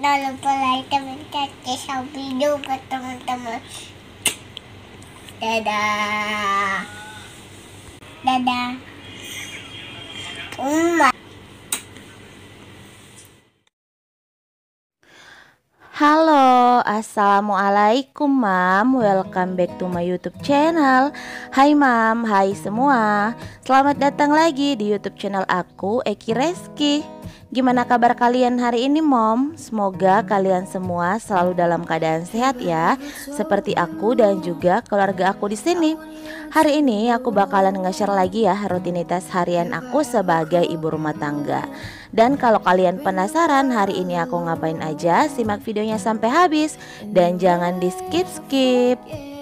Jangan lupa like, comment, share video buat teman-teman. Dadah. Dadah. Halo, assalamualaikum mam. Welcome back to my YouTube channel. Hai mam, hai semua. Selamat datang lagi di YouTube channel aku, Eki Reski. Gimana kabar kalian hari ini mom? Semoga kalian semua selalu dalam keadaan sehat ya, seperti aku dan juga keluarga aku di sini. Hari ini aku bakalan nge-share lagi ya rutinitas harian aku sebagai ibu rumah tangga. Dan kalau kalian penasaran hari ini aku ngapain aja, simak videonya sampai habis dan jangan di skip-skip.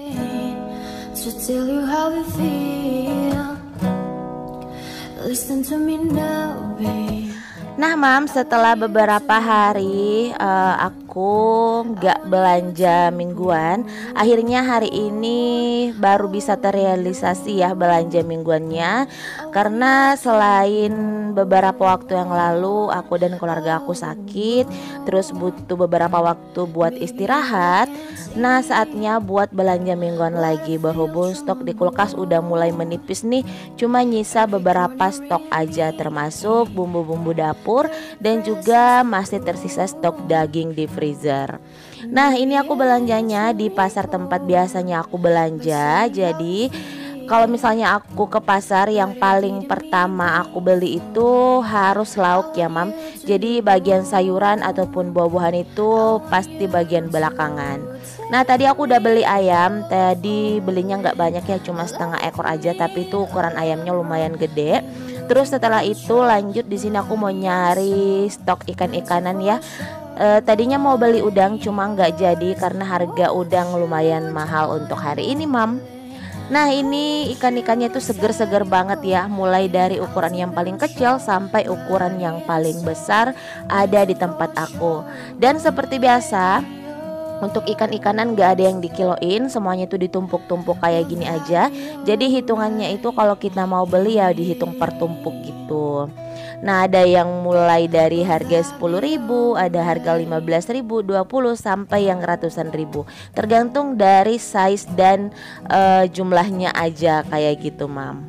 Nah mam, setelah beberapa hari aku nggak belanja mingguan, akhirnya hari ini baru bisa terrealisasi ya belanja mingguannya. Karena selain beberapa waktu yang lalu aku dan keluarga aku sakit, terus butuh beberapa waktu buat istirahat. Nah saatnya buat belanja mingguan lagi. Berhubung stok di kulkas udah mulai menipis nih, cuma nyisa beberapa stok aja, termasuk bumbu-bumbu dapur dan juga masih tersisa stok daging di freezer. Nah ini aku belanjanya di pasar tempat biasanya aku belanja. Jadi kalau misalnya aku ke pasar, yang paling pertama aku beli itu harus lauk ya mam. Jadi bagian sayuran ataupun buah-buahan itu pasti bagian belakangan. Nah tadi aku udah beli ayam. Tadi belinya nggak banyak ya, cuma setengah ekor aja, tapi itu ukuran ayamnya lumayan gede. Terus setelah itu lanjut di sini aku mau nyari stok ikan-ikanan ya. Tadinya mau beli udang cuma nggak jadi karena harga udang lumayan mahal untuk hari ini mam. Nah ini ikan-ikannya tuh seger-seger banget ya, mulai dari ukuran yang paling kecil sampai ukuran yang paling besar ada di tempat aku. Dan seperti biasa untuk ikan-ikanan gak ada yang dikiloin, semuanya itu ditumpuk-tumpuk kayak gini aja. Jadi hitungannya itu kalau kita mau beli ya dihitung per tumpuk gitu. Nah ada yang mulai dari harga 10.000, ada harga 15.000, 20 sampai yang ratusan ribu. Tergantung dari size dan jumlahnya aja kayak gitu mam.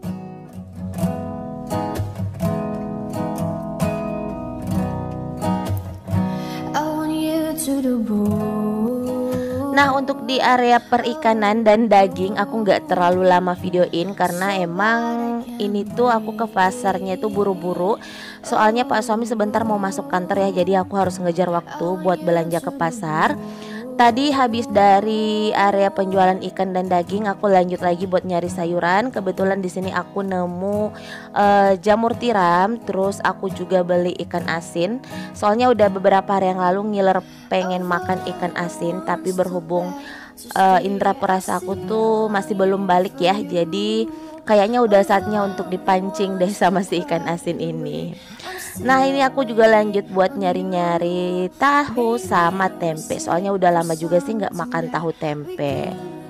Nah untuk di area perikanan dan daging aku nggak terlalu lama videoin karena emang ini tuh aku ke pasarnya itu buru-buru. Soalnya pak suami sebentar mau masuk kantor ya, jadi aku harus ngejar waktu buat belanja ke pasar. Tadi habis dari area penjualan ikan dan daging, aku lanjut lagi buat nyari sayuran. Kebetulan di sini aku nemu jamur tiram, terus aku juga beli ikan asin. Soalnya udah beberapa hari yang lalu ngiler pengen makan ikan asin, tapi berhubung indera perasa aku tuh masih belum balik ya, jadi kayaknya udah saatnya untuk dipancing deh sama si ikan asin ini. Nah ini aku juga lanjut buat nyari-nyari tahu sama tempe. Soalnya udah lama juga sih nggak makan tahu tempe.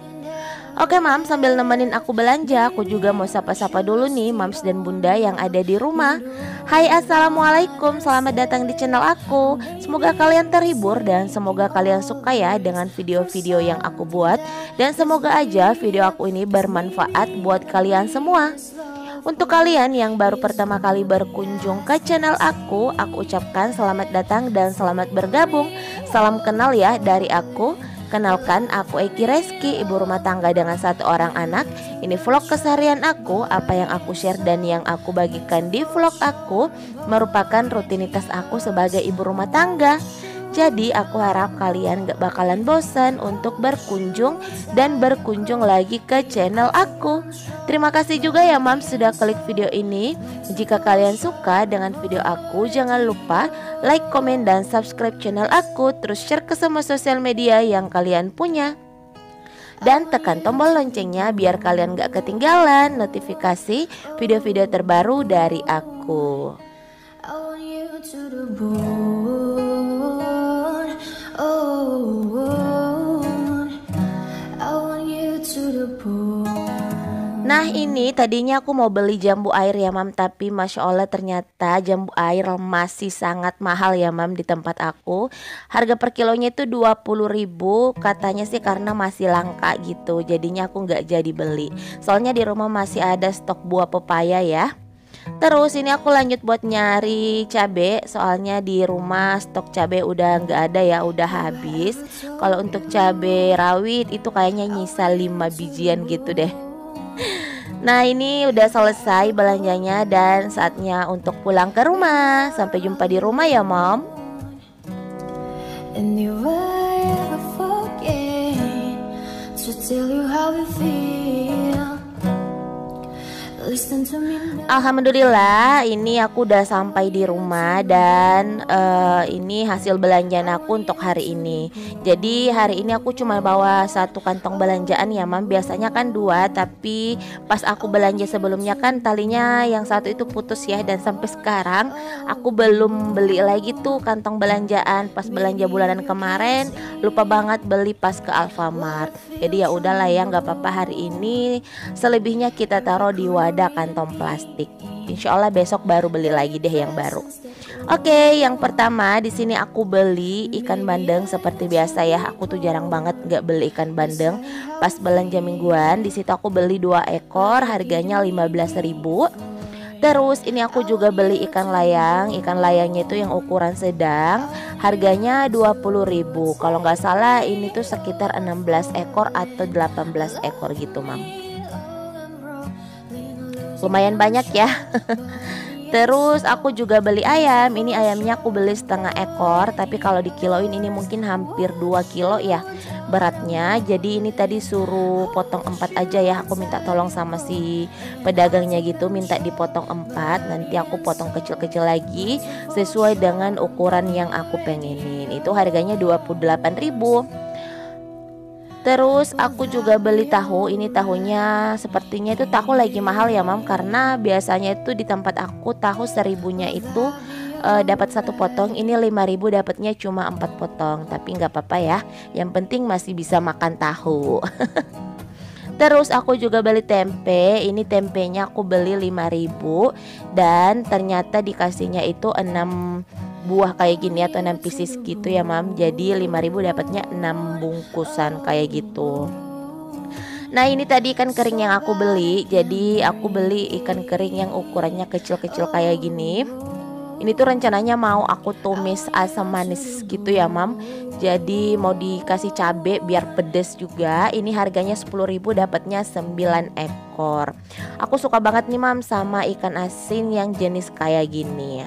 Oke mam, sambil nemenin aku belanja, aku juga mau sapa-sapa dulu nih mams dan bunda yang ada di rumah. Hai assalamualaikum, selamat datang di channel aku. Semoga kalian terhibur dan semoga kalian suka ya dengan video-video yang aku buat. Dan semoga aja video aku ini bermanfaat buat kalian semua. Untuk kalian yang baru pertama kali berkunjung ke channel aku ucapkan selamat datang dan selamat bergabung. Salam kenal ya dari aku. Kenalkan aku Eki Reski, ibu rumah tangga dengan 1 orang anak. Ini vlog keseharian aku, apa yang aku share dan yang aku bagikan di vlog aku merupakan rutinitas aku sebagai ibu rumah tangga. Jadi aku harap kalian gak bakalan bosan untuk berkunjung dan berkunjung lagi ke channel aku. Terima kasih juga ya mam sudah klik video ini. Jika kalian suka dengan video aku, jangan lupa like, komen, dan subscribe channel aku. Terus share ke semua sosial media yang kalian punya. Dan tekan tombol loncengnya biar kalian gak ketinggalan notifikasi video-video terbaru dari aku. Nah ini tadinya aku mau beli jambu air ya mam, tapi Masya Allah ternyata jambu air masih sangat mahal ya mam di tempat aku. Harga per kilonya itu 20.000, katanya sih karena masih langka gitu, jadinya aku nggak jadi beli. Soalnya di rumah masih ada stok buah pepaya ya. Terus ini aku lanjut buat nyari cabe, soalnya di rumah stok cabe udah nggak ada ya, udah habis. Kalau untuk cabe rawit itu kayaknya nyisa 5 bijian gitu deh. Nah ini udah selesai belanjanya dan saatnya untuk pulang ke rumah. Sampai jumpa di rumah ya mom. And you ever forget to tell you how we feel. Listen to me now. Alhamdulillah ini aku udah sampai di rumah dan ini hasil belanjaan aku untuk hari ini. Jadi hari ini aku cuma bawa satu kantong belanjaan ya mam. Biasanya kan dua, tapi pas aku belanja sebelumnya kan talinya yang satu itu putus ya, dan sampai sekarang aku belum beli lagi tuh kantong belanjaan. Pas belanja bulanan kemarin lupa banget beli pas ke Alfamart. Jadi ya udahlah ya, nggak apa-apa, hari ini selebihnya kita taruh di wadah kantong plastik. Insya Allah besok baru beli lagi deh yang baru. Oke, yang pertama di sini aku beli ikan bandeng seperti biasa ya. Aku tuh jarang banget nggak beli ikan bandeng. Pas belanja mingguan di situ aku beli 2 ekor, harganya 15.000. Terus ini aku juga beli ikan layang. Ikan layangnya itu yang ukuran sedang, harganya 20.000. Kalau nggak salah ini tuh sekitar 16 ekor atau 18 ekor gitu mam. Lumayan banyak ya. Terus aku juga beli ayam. Ini ayamnya aku beli setengah ekor, tapi kalau dikiloin ini mungkin hampir 2 kilo ya beratnya. Jadi ini tadi suruh potong 4 aja ya. Aku minta tolong sama si pedagangnya gitu, minta dipotong 4. Nanti aku potong kecil-kecil lagi sesuai dengan ukuran yang aku pengenin. Itu harganya 28.000. Terus aku juga beli tahu. Ini tahunya sepertinya itu tahu lagi mahal ya mam, karena biasanya itu di tempat aku tahu 1.000-nya itu dapat 1 potong. Ini 5.000 dapatnya cuma 4 potong. Tapi nggak apa-apa ya, yang penting masih bisa makan tahu. Terus aku juga beli tempe. Ini tempenya aku beli 5.000 dan ternyata dikasihnya itu 6 buah kayak gini atau 6 pieces gitu ya mam. Jadi 5.000 dapatnya 6 bungkusan kayak gitu. Nah ini tadi ikan kering yang aku beli. Jadi aku beli ikan kering yang ukurannya kecil-kecil kayak gini. Ini tuh rencananya mau aku tumis asam manis gitu ya mam. Jadi mau dikasih cabe biar pedes juga. Ini harganya 10.000, dapatnya 9 ekor. Aku suka banget nih mam sama ikan asin yang jenis kayak gini ya.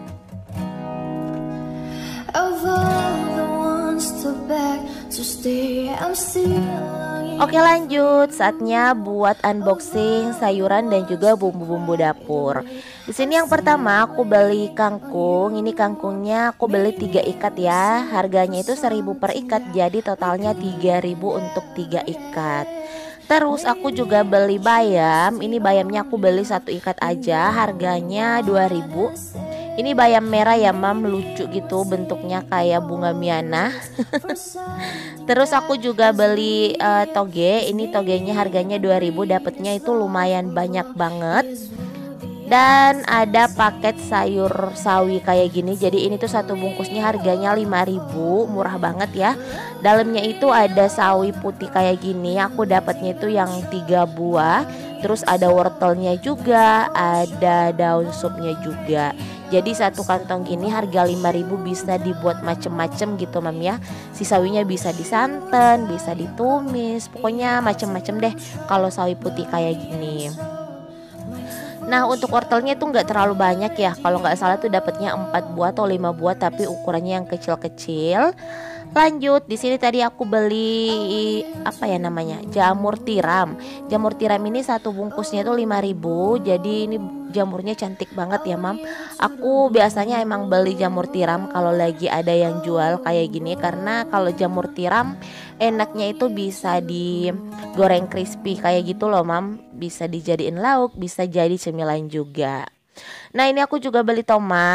Oke lanjut, saatnya buat unboxing sayuran dan juga bumbu-bumbu dapur. Di sini yang pertama aku beli kangkung. Ini kangkungnya aku beli 3 ikat ya. Harganya itu 1.000 per ikat, jadi totalnya 3.000 untuk 3 ikat. Terus aku juga beli bayam. Ini bayamnya aku beli 1 ikat aja, harganya 2.000. Ini bayam merah ya mam, lucu gitu bentuknya kayak bunga miana. Terus aku juga beli toge. Ini togenya harganya 2.000, dapatnya itu lumayan banyak banget. Dan ada paket sayur sawi kayak gini. Jadi ini tuh 1 bungkusnya harganya 5.000, murah banget ya. Dalamnya itu ada sawi putih kayak gini. Aku dapatnya itu yang 3 buah. Terus ada wortelnya juga, ada daun supnya juga. Jadi 1 kantong gini harga 5.000, bisa dibuat macem-macem gitu mam ya. Si sawinya bisa disanten, bisa ditumis, pokoknya macem-macem deh kalau sawi putih kayak gini. Nah untuk wortelnya tuh nggak terlalu banyak ya. Kalau nggak salah tuh dapatnya 4 buah atau 5 buah, tapi ukurannya yang kecil-kecil. Lanjut, di sini tadi aku beli apa ya namanya, jamur tiram. Jamur tiram ini 1 bungkusnya tuh 5.000. Jadi ini jamurnya cantik banget ya mam. Aku biasanya emang beli jamur tiram kalau lagi ada yang jual kayak gini, karena kalau jamur tiram enaknya itu bisa digoreng crispy kayak gitu loh mam. Bisa dijadiin lauk, bisa jadi cemilan juga. Nah ini aku juga beli tomat.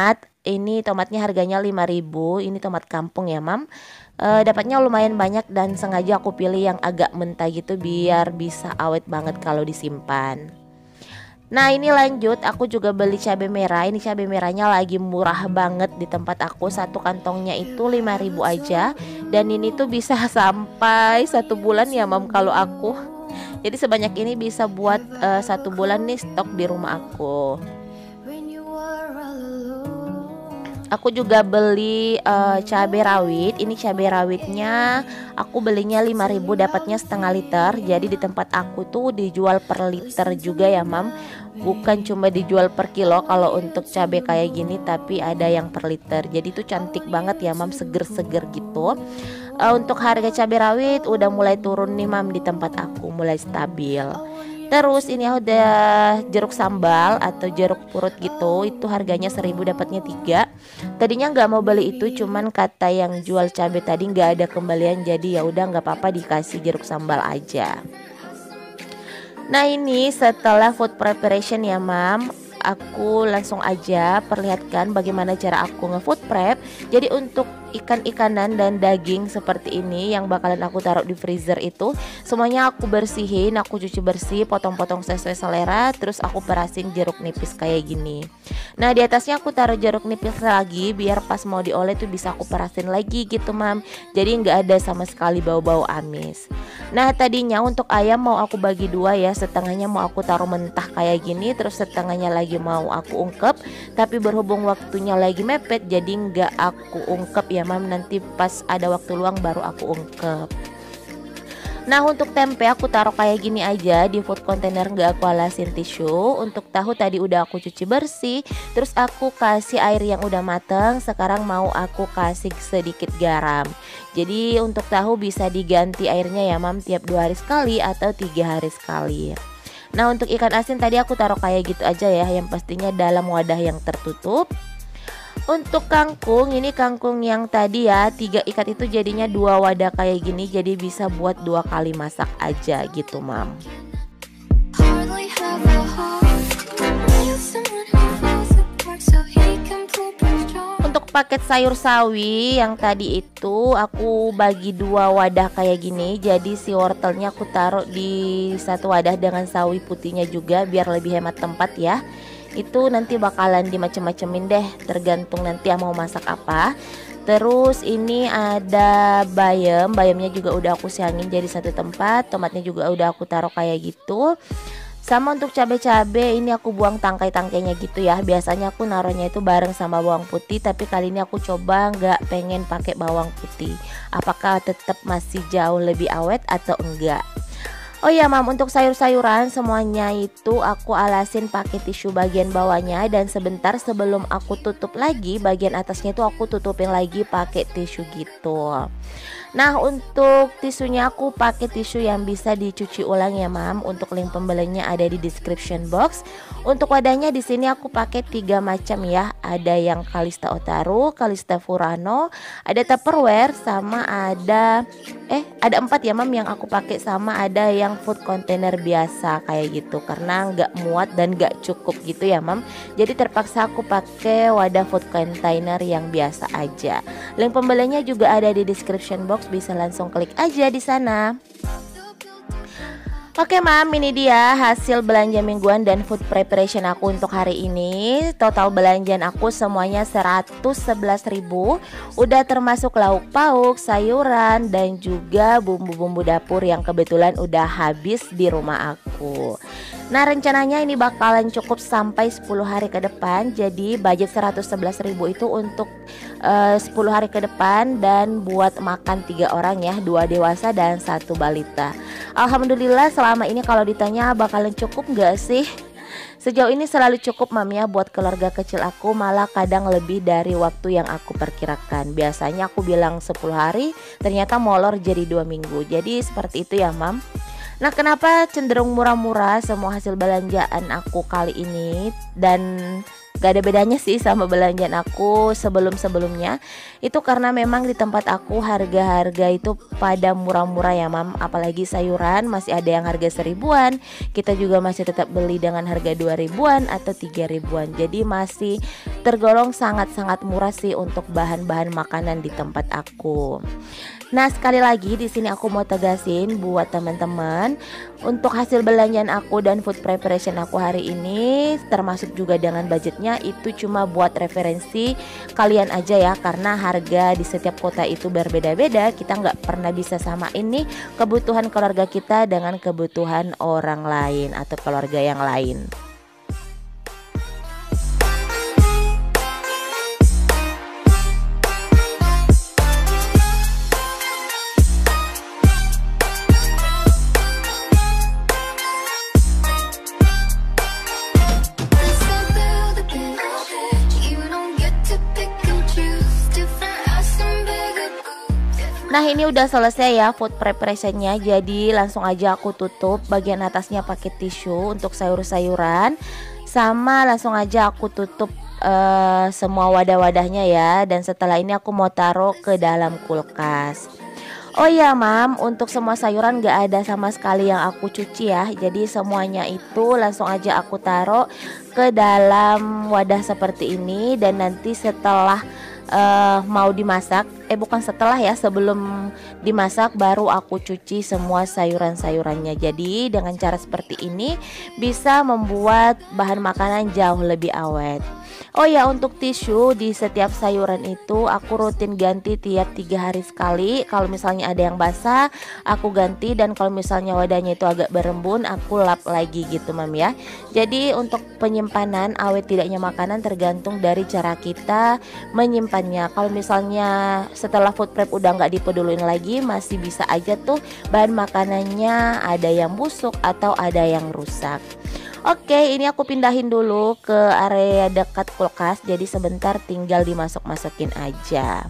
Ini tomatnya harganya 5.000. Ini tomat kampung ya mam. Dapatnya lumayan banyak dan sengaja aku pilih yang agak mentah gitu biar bisa awet banget kalau disimpan. Nah ini lanjut, aku juga beli cabai merah. Ini cabai merahnya lagi murah banget di tempat aku. Satu kantongnya itu 5.000 aja. Dan ini tuh bisa sampai 1 bulan ya mam kalau aku. Jadi sebanyak ini bisa buat 1 bulan nih stok di rumah aku. Aku juga beli cabai rawit. Ini cabai rawitnya aku belinya 5.000, dapatnya setengah liter. Jadi di tempat aku tuh dijual per liter juga ya mam. Bukan cuma dijual per kilo kalau untuk cabai kayak gini, tapi ada yang per liter. Jadi itu cantik banget ya mam, seger-seger gitu. Untuk harga cabai rawit udah mulai turun nih mam di tempat aku, mulai stabil. Terus ini udah jeruk sambal atau jeruk purut gitu, itu harganya 1.000, dapatnya 3. Tadinya nggak mau beli itu, cuman kata yang jual cabai tadi nggak ada kembalian, jadi ya udah nggak apa-apa dikasih jeruk sambal aja. Nah ini setelah food preparation ya mam, aku langsung aja perlihatkan bagaimana cara aku nge-food prep. Jadi untuk ikan-ikanan dan daging seperti ini yang bakalan aku taruh di freezer itu semuanya aku bersihin, aku cuci bersih, potong-potong sesuai selera, terus aku perasin jeruk nipis kayak gini. Nah di atasnya aku taruh jeruk nipis lagi biar pas mau diolah tuh bisa aku perasin lagi gitu mam. Jadi nggak ada sama sekali bau-bau amis. Nah tadinya untuk ayam mau aku bagi 2 ya, setengahnya mau aku taruh mentah kayak gini, terus setengahnya lagi mau aku ungkep. Tapi berhubung waktunya lagi mepet jadi nggak aku ungkep ya mam, nanti pas ada waktu luang baru aku ungkep. Nah untuk tempe aku taruh kayak gini aja di food container, nggak aku alasin tisu. Untuk tahu tadi udah aku cuci bersih, terus aku kasih air yang udah mateng. Sekarang mau aku kasih sedikit garam. Jadi untuk tahu bisa diganti airnya ya mam, tiap 2 hari sekali atau 3 hari sekali. Nah untuk ikan asin tadi aku taruh kayak gitu aja ya, yang pastinya dalam wadah yang tertutup. Untuk kangkung, ini kangkung yang tadi ya 3 ikat itu jadinya 2 wadah kayak gini, jadi bisa buat 2 kali masak aja gitu mam. Untuk paket sayur sawi yang tadi itu aku bagi 2 wadah kayak gini, jadi si wortelnya aku taruh di 1 wadah dengan sawi putihnya juga biar lebih hemat tempat ya. Itu nanti bakalan dimacem-macemin deh, tergantung nanti mau masak apa. Terus ini ada bayam, bayamnya juga udah aku siangin jadi 1 tempat. Tomatnya juga udah aku taruh kayak gitu. Sama untuk cabai-cabai ini aku buang tangkai-tangkainya gitu ya. Biasanya aku naruhnya itu bareng sama bawang putih, tapi kali ini aku coba nggak pengen pakai bawang putih. Apakah tetap masih jauh lebih awet atau enggak? Oh ya mam, untuk sayur-sayuran semuanya itu aku alasin pakai tisu bagian bawahnya, dan sebentar sebelum aku tutup lagi bagian atasnya itu aku tutupin lagi pakai tisu gitu. Nah untuk tisunya aku pakai tisu yang bisa dicuci ulang ya mam. Untuk link pembelinya ada di description box. Untuk wadahnya di sini aku pakai 3 macam ya. Ada yang Kalista Otaru, Kalista Furano, ada Tupperware, sama ada 4 ya mam yang aku pakai, sama ada yang food container biasa kayak gitu karena nggak muat dan nggak cukup gitu ya mam. Jadi terpaksa aku pakai wadah food container yang biasa aja. Link pembelinya juga ada di description box, bisa langsung klik aja di sana. Oke mam, ini dia hasil belanja mingguan dan food preparation aku untuk hari ini. Total belanjaan aku semuanya 111.000. Udah termasuk lauk pauk, sayuran, dan juga bumbu-bumbu dapur yang kebetulan udah habis di rumah aku. Nah rencananya ini bakalan cukup sampai 10 hari ke depan. Jadi budget 111.000 itu untuk 10 hari ke depan dan buat makan 3 orang ya, 2 dewasa dan 1 balita. Alhamdulillah selama ini kalau ditanya bakalan cukup gak sih? Sejauh ini selalu cukup mam ya buat keluarga kecil aku, malah kadang lebih dari waktu yang aku perkirakan. Biasanya aku bilang 10 hari, ternyata molor jadi 2 minggu. Jadi seperti itu ya mam. Nah kenapa cenderung murah-murah semua hasil belanjaan aku kali ini, dan Gak ada bedanya sih sama belanjaan aku sebelum-sebelumnya. Itu karena memang di tempat aku harga-harga itu pada murah-murah ya mam. Apalagi sayuran masih ada yang harga 1000-an. Kita juga masih tetap beli dengan harga 2000-an atau 3000-an. Jadi masih tergolong sangat-sangat murah sih untuk bahan-bahan makanan di tempat aku. Nah, sekali lagi di sini aku mau tegasin buat teman-teman, untuk hasil belanjaan aku dan food preparation aku hari ini, termasuk juga dengan budgetnya, itu cuma buat referensi kalian aja ya, karena harga di setiap kota itu berbeda-beda. Kita nggak pernah bisa sama ini kebutuhan keluarga kita dengan kebutuhan orang lain atau keluarga yang lain. Nah, ini udah selesai ya food preparationnya. Jadi langsung aja aku tutup bagian atasnya pakai tisu untuk sayur-sayuran, sama langsung aja aku tutup semua wadah-wadahnya ya. Dan setelah ini aku mau taruh ke dalam kulkas. Oh ya mam, untuk semua sayuran gak ada sama sekali yang aku cuci ya. Jadi semuanya itu langsung aja aku taruh ke dalam wadah seperti ini. Dan nanti setelah mau dimasak, bukan setelah ya, sebelum dimasak baru aku cuci semua sayuran-sayurannya. Jadi dengan cara seperti ini bisa membuat bahan makanan jauh lebih awet. Oh ya, untuk tisu di setiap sayuran itu aku rutin ganti tiap 3 hari sekali. Kalau misalnya ada yang basah aku ganti, dan kalau misalnya wadahnya itu agak berembun aku lap lagi gitu mam ya. Jadi untuk penyimpanan awet tidaknya makanan tergantung dari cara kita menyimpannya. Kalau misalnya setelah food prep udah nggak dipeduliin lagi, masih bisa aja tuh bahan makanannya ada yang busuk atau ada yang rusak. Oke, ini aku pindahin dulu ke area dekat kulkas. Jadi sebentar tinggal dimasuk-masukin aja.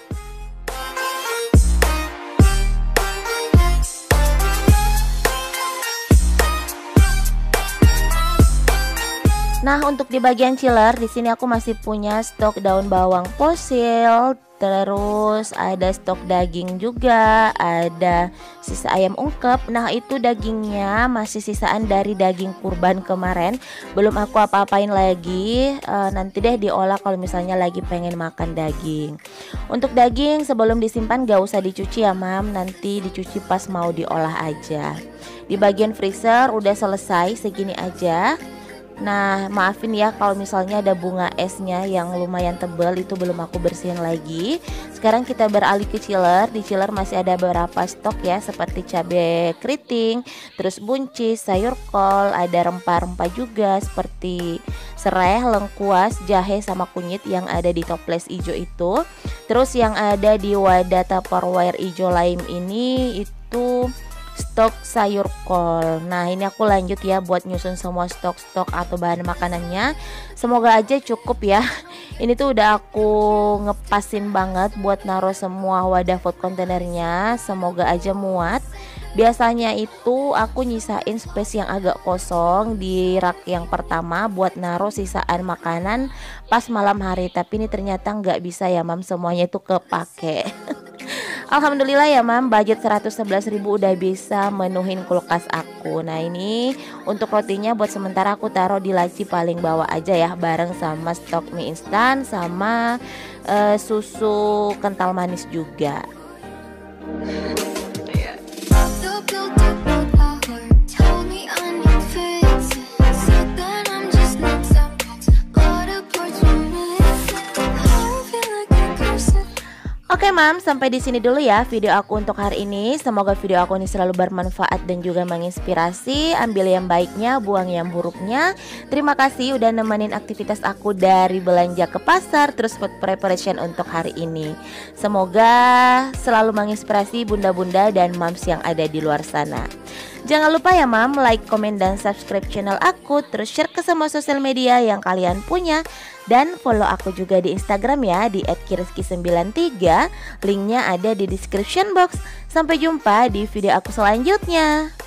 Nah, untuk di bagian chiller di sini aku masih punya stok daun bawang fosil, terus ada stok daging juga, ada sisa ayam ungkep. Nah, itu dagingnya masih sisaan dari daging kurban kemarin, belum aku apa-apain lagi. Nanti deh diolah kalau misalnya lagi pengen makan daging. Untuk daging sebelum disimpan gak usah dicuci ya mam, nanti dicuci pas mau diolah aja. Di bagian freezer udah selesai segini aja. Nah, maafin ya kalau misalnya ada bunga esnya yang lumayan tebal, itu belum aku bersihin lagi. Sekarang kita beralih ke chiller. Di chiller masih ada beberapa stok ya, seperti cabai keriting, terus buncis, sayur kol, ada rempah-rempah juga seperti serai, lengkuas, jahe sama kunyit yang ada di toples hijau itu. Terus yang ada di wadah Tupperware hijau lime ini itu stok sayur kol. Nah, ini aku lanjut ya buat nyusun semua stok-stok atau bahan makanannya. Semoga aja cukup ya. Ini tuh udah aku ngepasin banget buat naruh semua wadah food containernya. Semoga aja muat. Biasanya itu aku nyisain space yang agak kosong di rak yang pertama buat naruh sisaan makanan pas malam hari. Tapi ini ternyata nggak bisa ya mam, semuanya itu kepake. Alhamdulillah ya mam, budget 111.000 udah bisa menuhin kulkas aku. Nah, ini untuk rotinya buat sementara aku taruh di laci paling bawah aja ya, bareng sama stok mie instan sama susu kental manis juga. Oke mam, sampai di sini dulu ya video aku untuk hari ini. Semoga video aku ini selalu bermanfaat dan juga menginspirasi. Ambil yang baiknya, buang yang buruknya. Terima kasih udah nemenin aktivitas aku dari belanja ke pasar, terus food preparation untuk hari ini. Semoga selalu menginspirasi bunda-bunda dan moms yang ada di luar sana. Jangan lupa ya mam, like, komen, dan subscribe channel aku. Terus share ke semua sosial media yang kalian punya. Dan follow aku juga di Instagram ya, di @kiriski93. Linknya ada di description box. Sampai jumpa di video aku selanjutnya.